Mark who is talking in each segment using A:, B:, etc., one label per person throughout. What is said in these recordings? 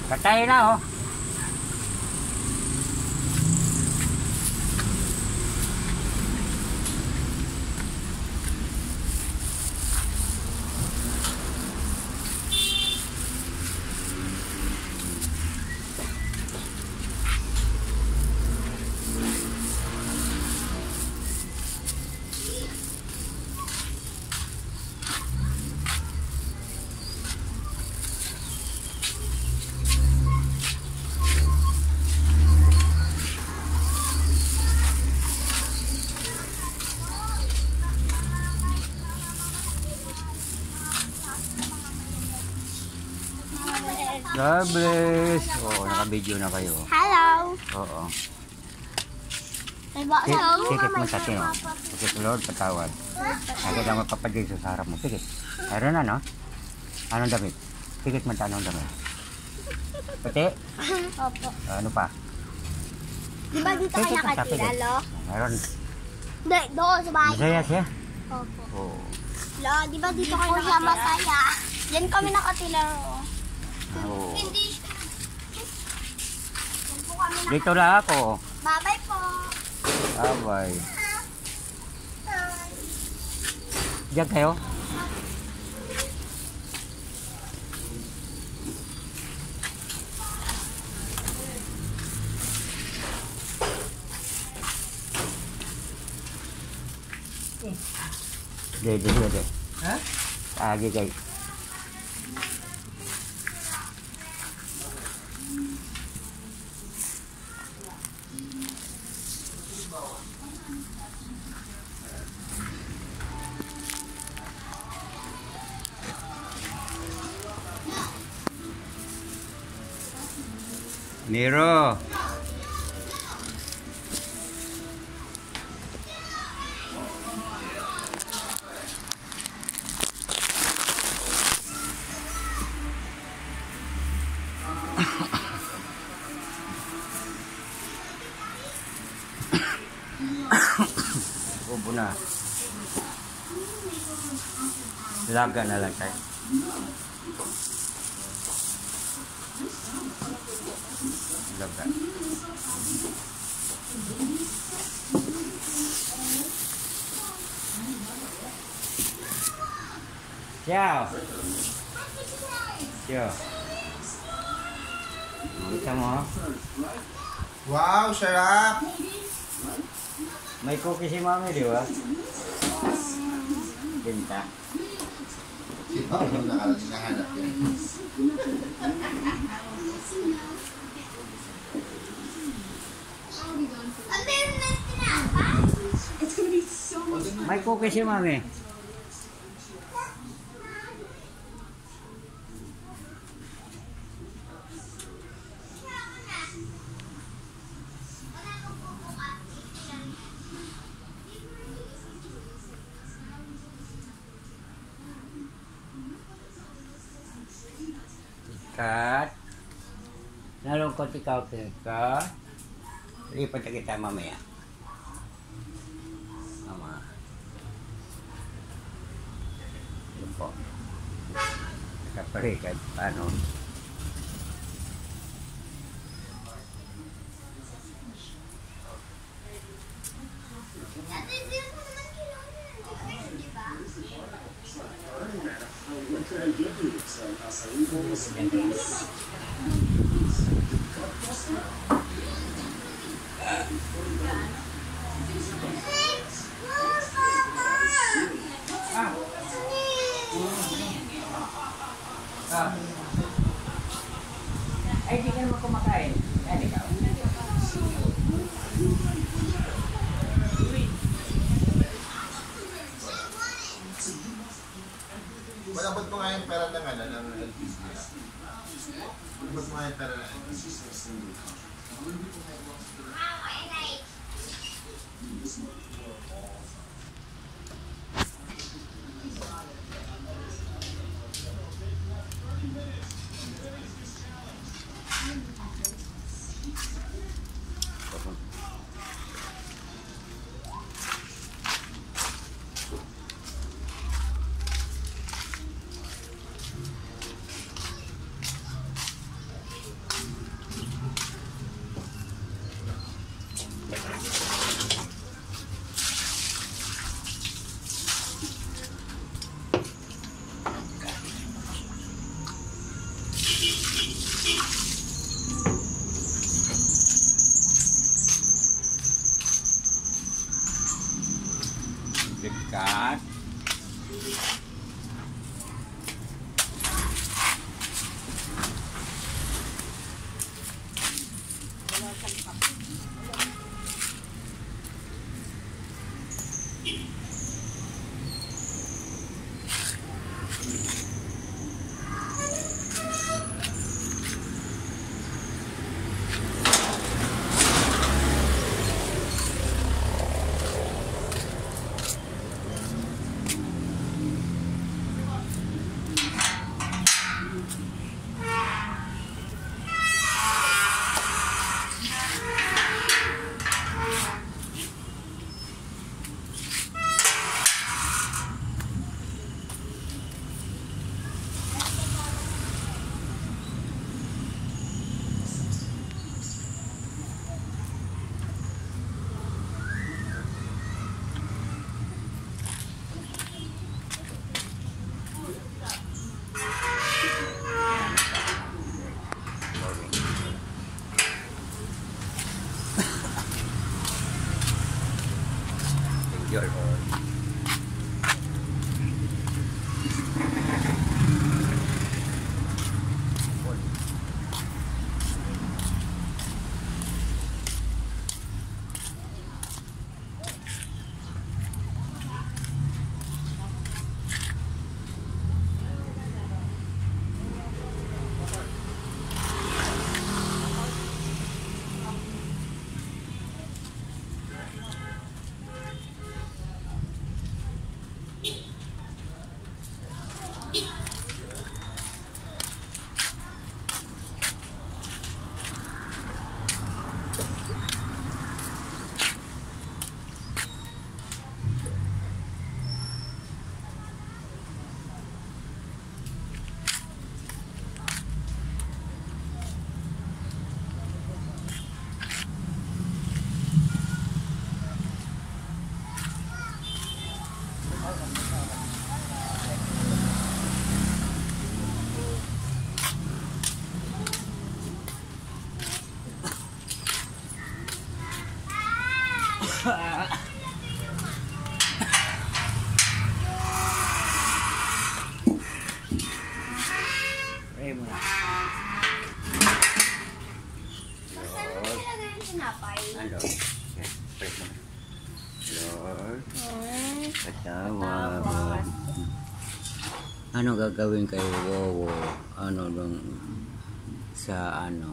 A: Patay na oh. God bless. Oo, naka-video na kayo.
B: Hello.
A: Oo.
B: Hello.
A: Sikit mo sa tino. Sikit Lord, patawad. Agad ang magpapadig sa harap mo. Sikit. Meron na, no? Anong damit? Sikit mo anong damit? Puti?
B: Opo.
A: Ano pa?
B: Di ba dito ka nakatira, Lo?
A: Meron.
B: Hindi, doon sa bahay.
A: Masaya siya?
B: Opo.
A: Oo.
B: Lo, di ba dito ka nakatira? Masaya. Yan kami nakatira, oh.
A: Oo.
B: Hindi. Yan po kami nakatira.
A: Dito lang ako.
B: Bye-bye po.
A: Bye-bye. Diyan kayo? Dede.
C: Ha?
A: Agi kayo. Nero. Ubo na. Laga na lang tayo. Laga. Ciao. Ciao. Kita mo?
C: Wow, sarap!
A: May cookie si mami, di ba? Binta.
C: Si Pao yung nahanap yan.
A: May cookie si mami. Kat, nalungkot ikaw, Kat. Lipat na kita mamaya. Mama. Yun po. Kapalikat, paano? Ay, di ka naman kumakain. Yan, ikaw.
C: Malabot mo nga yung pera ng LPG. Malabot mo nga yung pera ng LPG.
A: Dekat. Your Lord. Pray mo na.
B: Saan mo nilagay yung tinapay?
A: Ano? Okay, pray mo na. Lord, patawad. Ano gagawin kay Wowo? Ano dong sa ano?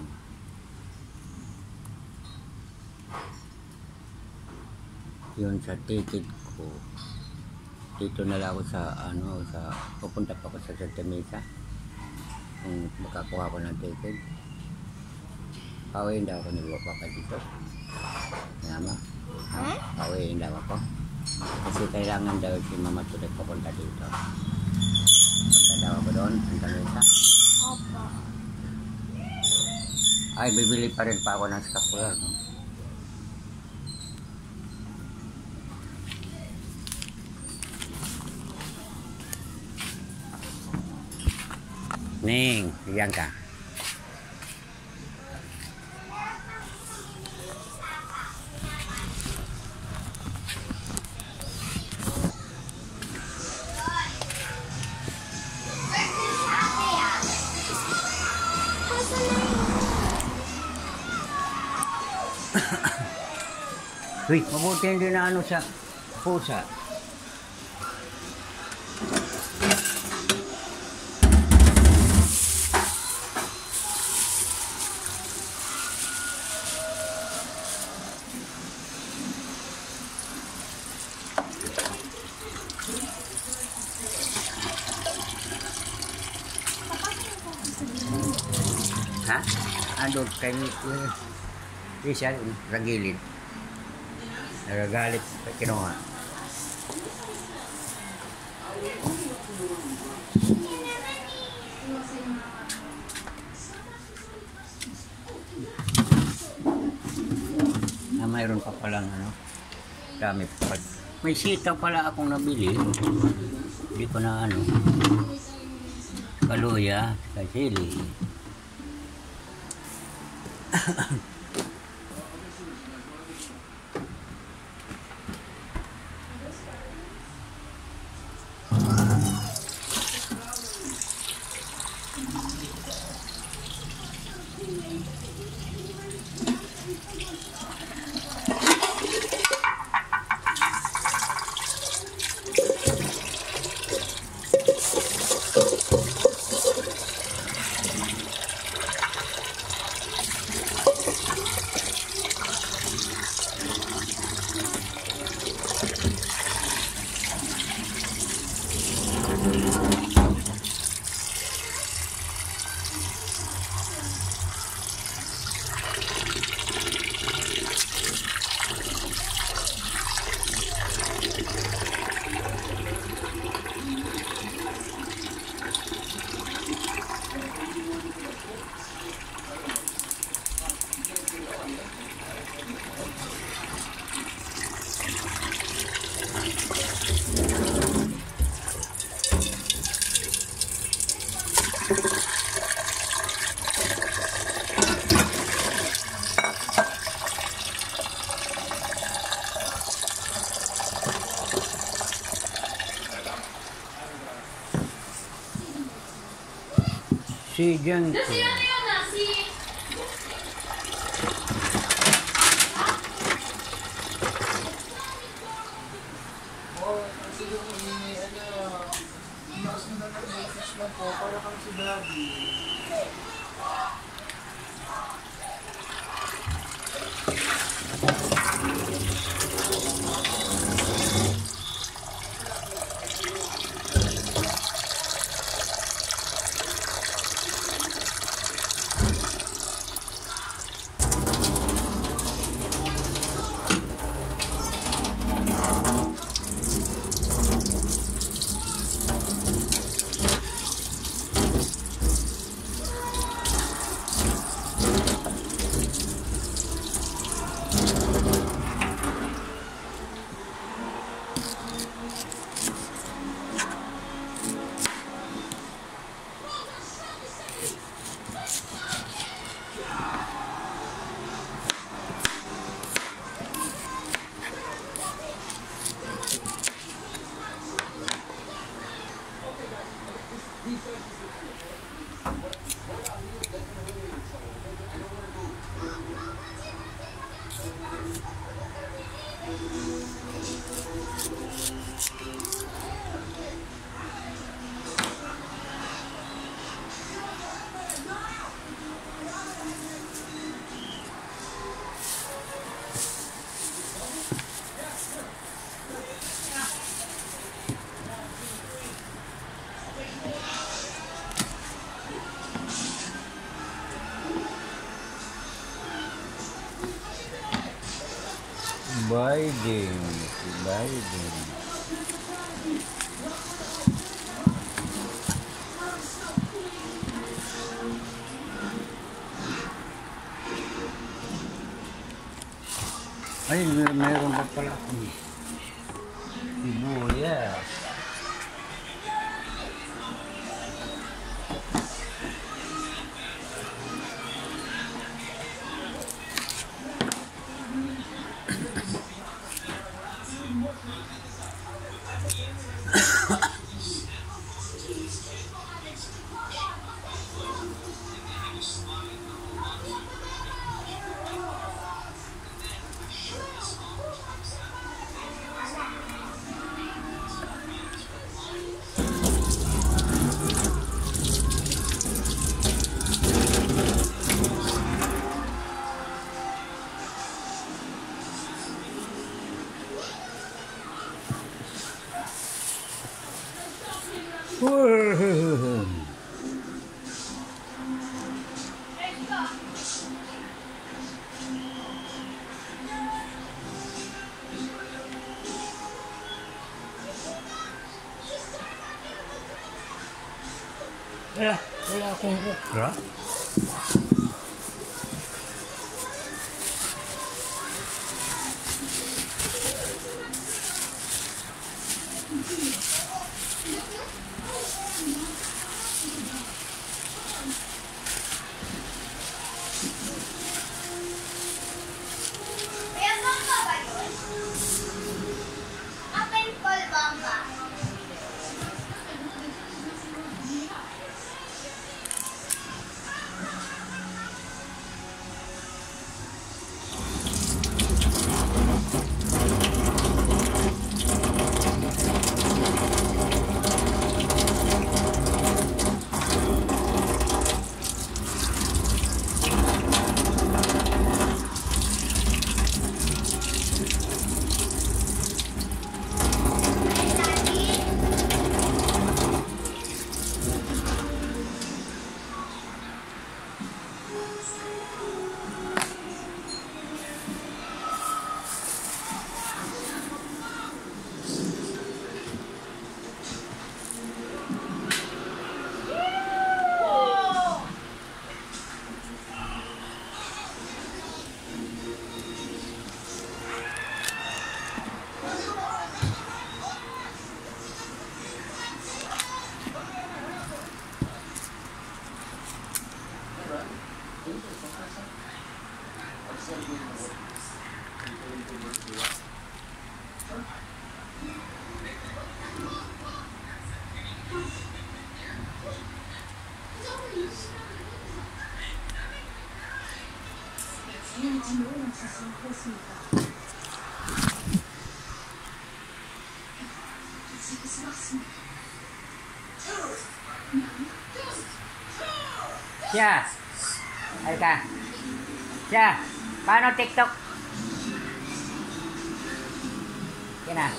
A: Yun sa ticket ko. Dito na lang ako sa ano, sa pupunta pa ako sa Santa Mesa. Kung makakuha ko ng ticket. Pauwiin daw ako nagwapa ka dito. Tama? Pauwiin daw ako. Kasi kailangan daw si Mama Tulik papunta dito. Punta daw ako doon, Santa Mesa.
B: Opo.
A: Ay, bibili pa rin pa ako ng scapular, no? Ning, bigyan ka. Uy, mabuti hindi na ano sa pusa. Ha? Ano kay Rizal, ragilid. Nagagalit sa kinuha. Mayroon pa palang ano, dami pa. May sitaw pala akong nabili. Hindi ko na ano. Kaluya, sili. Si Jan.
C: Para kang si Daddy.
A: Biden. Ay, mayroon pa pala akong sibuyas. Wala akong okra. Siya. Halika. Siya. Paano TikTok? Yan na.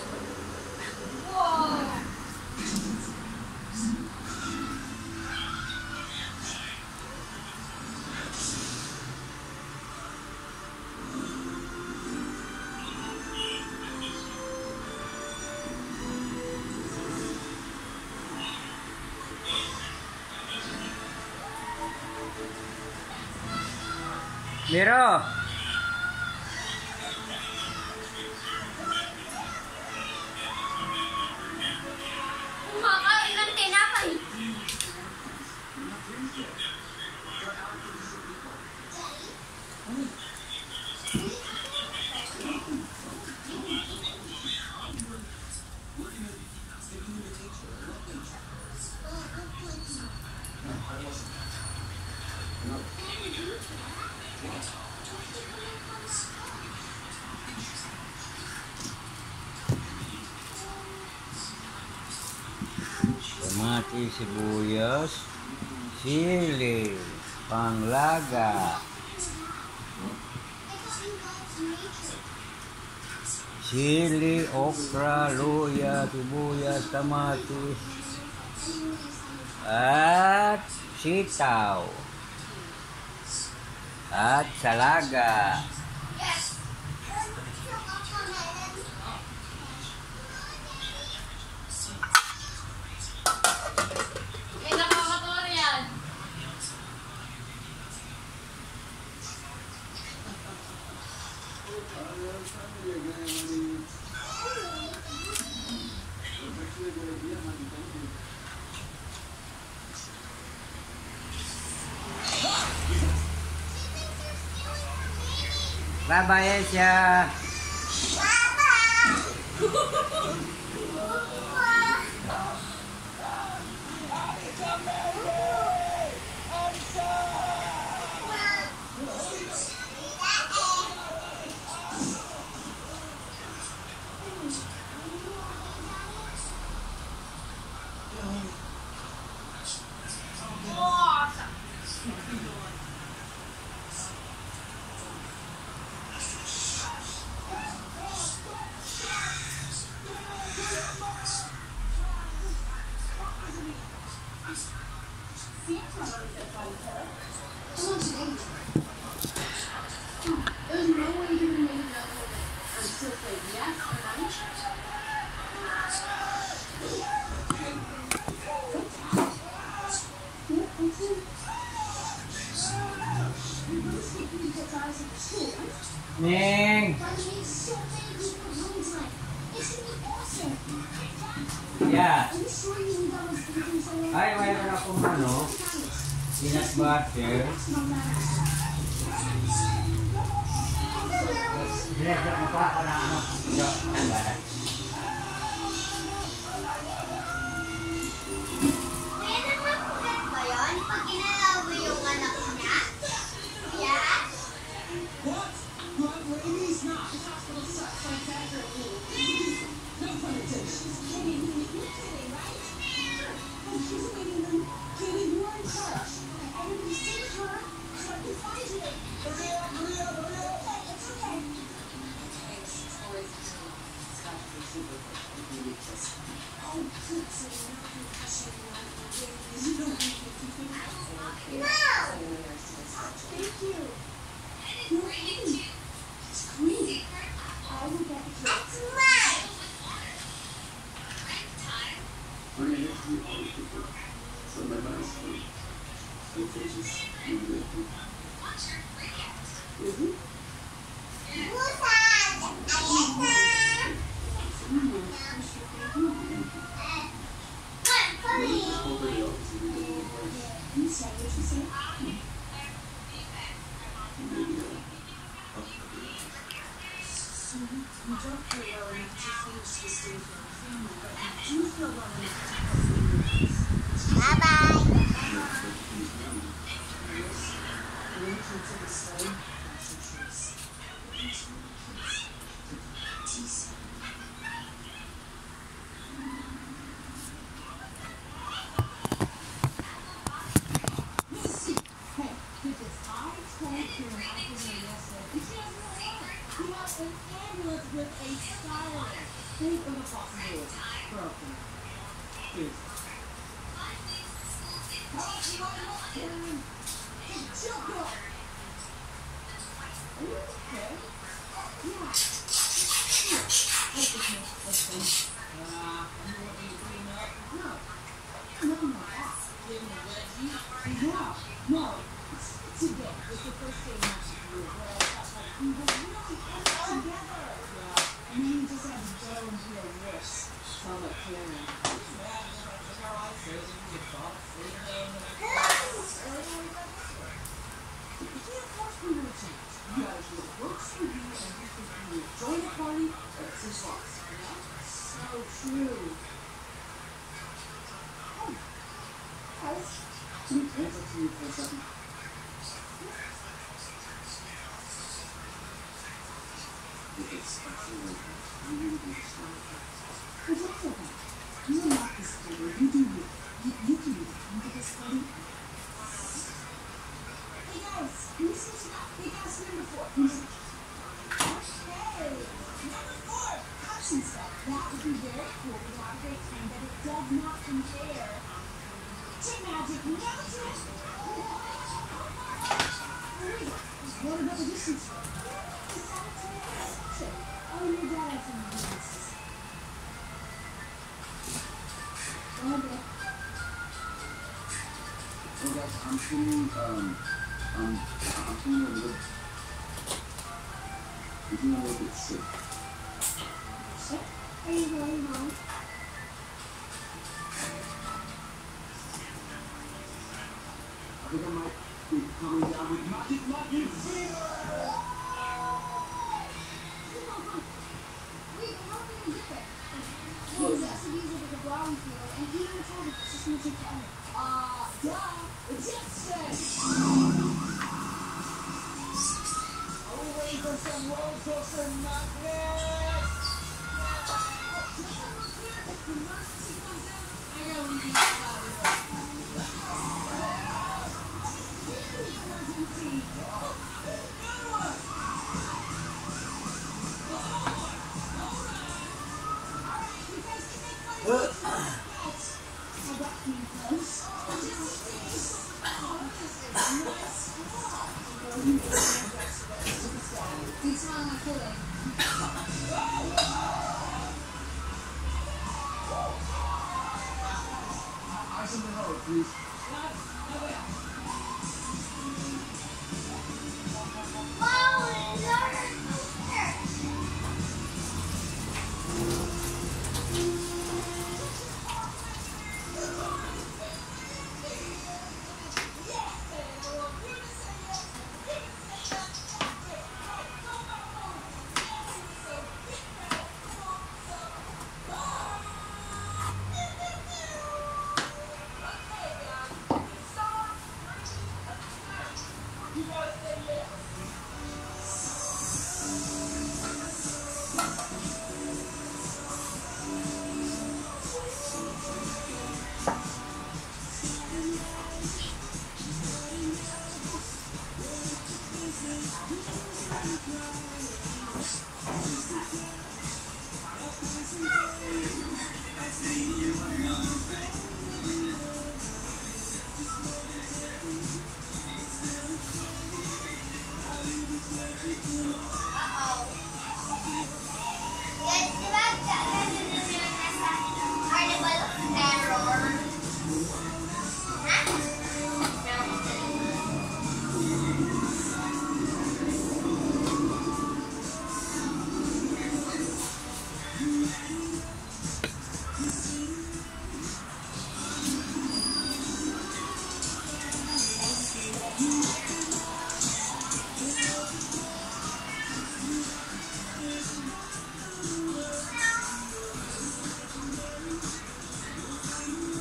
A: Miro.
B: Kumakain ng tinapay.
A: Kamatis, sibuyas, sili, panglaga, sili, okra, luya, sibuyas, kamatis, at sitaw, at salaga. Bye-bye, Asia. Ning. Yeah. Ay, mayroon akong peanut butter. Diretso mo pa ako ng
B: Pwede makulit ba yun? Pag ginalaw mo yung anak niya? Yeah? Bye-bye.
D: I'm feeling a little bit sick.
B: Sick? Are you going home?
D: I think I might be coming down with magic fever.
B: Wait, how can we get there? Well, the SUVs over the brown field, and he even told us it's just music to end.
E: Duh! It's just Are we waiting for some roller coaster madness?
D: Ice on the road, please.